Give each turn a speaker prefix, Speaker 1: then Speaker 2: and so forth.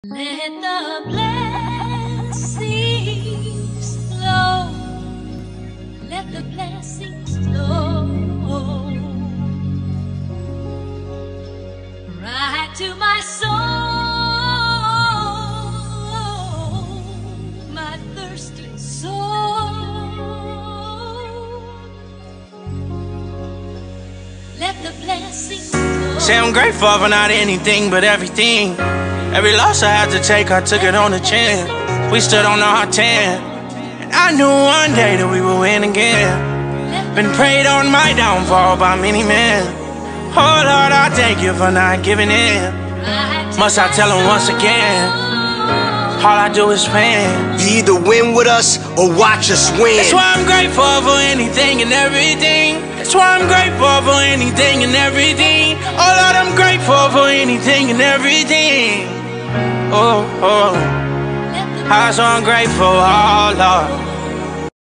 Speaker 1: Let the blessings flow. Let the blessings flow right to my soul, my thirsty soul. Let the blessings flow.
Speaker 2: Say I'm grateful for not anything but everything. Every loss I had to take, I took it on the chin. We stood on our 10, and I knew one day that we would win again. Been prayed on my downfall by many men. Oh Lord, I thank you for not giving in. Must I tell them once again? All I do is win.
Speaker 3: You either win with us or watch us win.
Speaker 2: That's why I'm grateful for anything and everything. That's why I'm grateful for anything and everything. Oh Lord, I'm grateful for anything and everything. Oh, I'm so ungrateful, oh Lord.